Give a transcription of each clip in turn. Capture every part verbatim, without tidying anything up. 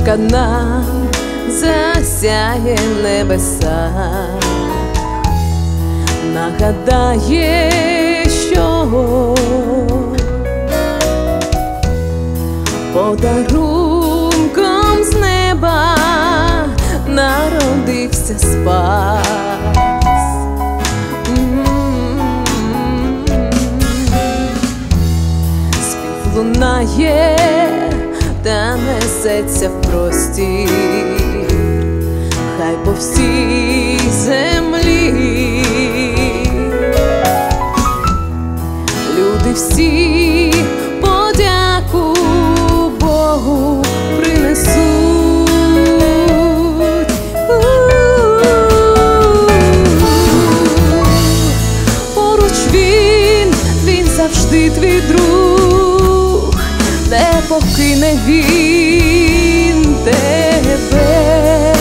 зірка нам засяє небеса, нагадає, що подарунком з неба народився спас. Спів лунає та несеться в простір, хай по всій землі люди всі подяку Богу принесуть. Поруч він, він завжди твій друг, не покине він тебе,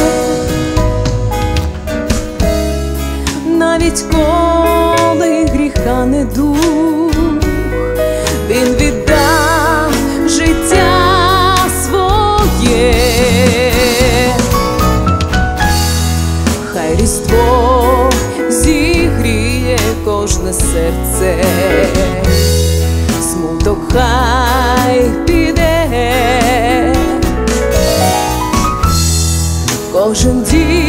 навіть коли гріха не дух, він віддав життя своє. Хай Різдво зігріє кожне серце, смуток хай піде, кожен дім